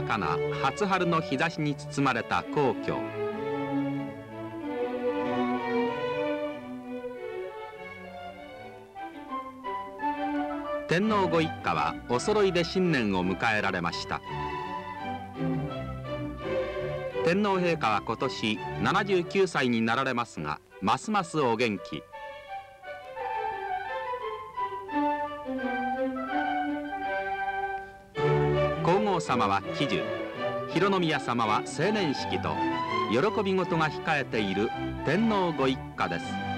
かな初春の日差しに包まれた皇居。天皇ご一家はお揃いで新年を迎えられました。天皇陛下は今年79歳になられますが、ますますお元気。皇后さまは喜寿、浩宮さまは成年式と喜び事が控えている天皇ご一家です。